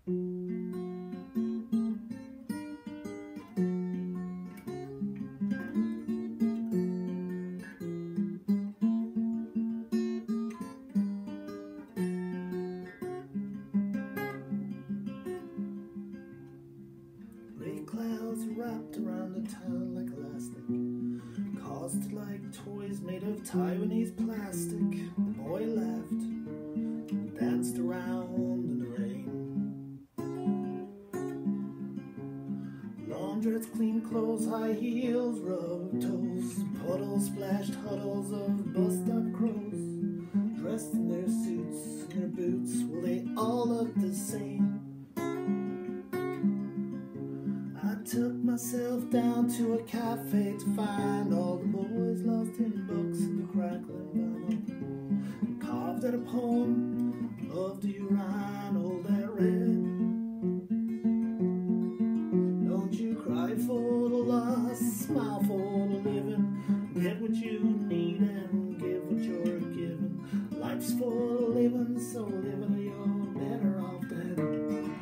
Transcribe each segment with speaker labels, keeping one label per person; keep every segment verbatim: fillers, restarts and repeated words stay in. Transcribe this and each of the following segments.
Speaker 1: Gray clouds wrapped around the town like elastic, caused like toys made of Taiwanese plastic. The boy laughed and danced around in the rain. Laundrettes, clean clothes, high heels, rubbed toes, puddles, splashed huddles of bus-stop crows, dressed in their suits and their boots. Well, they all look the same. I took myself down to a cafe to find all the boys lost in books in the crackling vinyl, carved out a poem, love do you rhyme, all that red. Don't you cry for the lost, smile for the living, get what you need and give what you're given. Life's for the living, so live it, you're better off dead.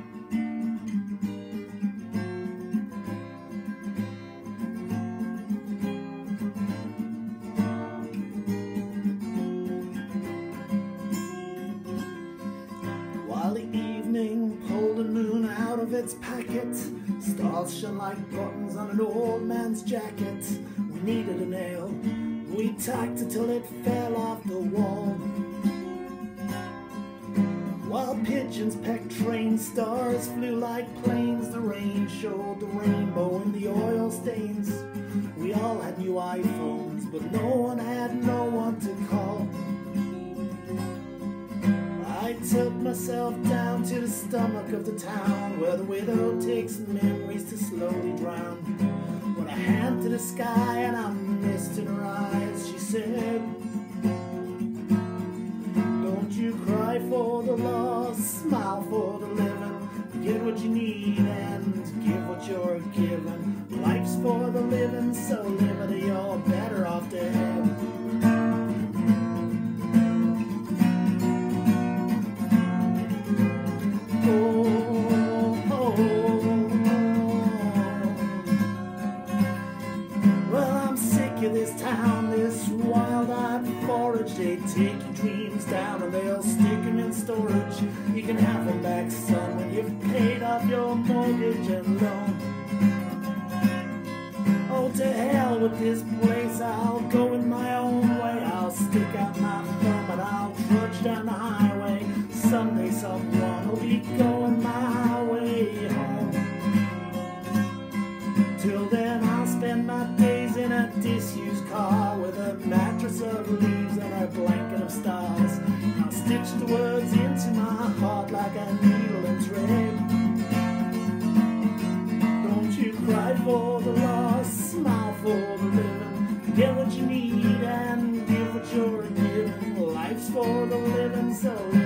Speaker 1: While the evening pulled the moon out of its packet, stars shone like buttons on an old man's jacket. We needed a nail, we tacked it till it fell off the wall. While pigeons pecked train, stars flew like planes. The rain showed the rainbow in the oil stains. We all had new iPhones, but no one had no one to call. I took myself down to the stomach of the town, where the widow takes memories to slowly drown. Put a hand to the sky and a mist in her eyes. She said, don't you cry for the lost, smile for the living, get what you need and give what you're given. Life's for the living, so live it, you're better off dead. This town, this wild-eyed forage, they take your dreams down and they'll stick them in storage. You can have them back, son, when you've paid off your mortgage and loan. Oh, to hell with this place, I'll go in my own way. I'll stick out my thumb and I'll trudge down the highway. Someday someone will be going my way home. Till then I'll spend my days in a disused car with a mattress of leaves and a blanket of stars. I'll stitch the words into my heart like a needle and thread. Don't you cry for the lost, smile for the living, get what you need and give what you're given. Life's for the living, so